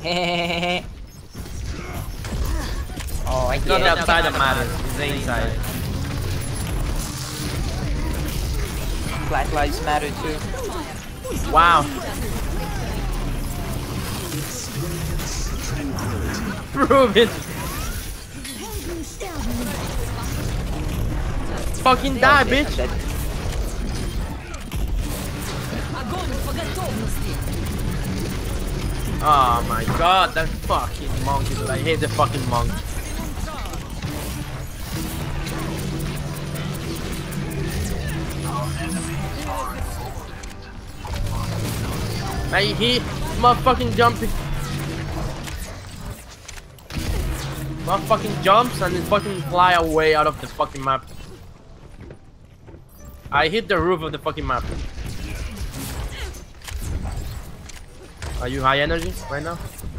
Oh, I It's get not it. outside that matters, it's the inside. Black lives matter too. Wow. Prove it. Fucking die, bitch. Dead. Oh my god, that fucking monkey, dude. I hate the fucking monk. He motherfucking jumping. Motherfucking jumps and then fucking fly away out of the fucking map. I hit the roof of the fucking map. Are you high energy right now?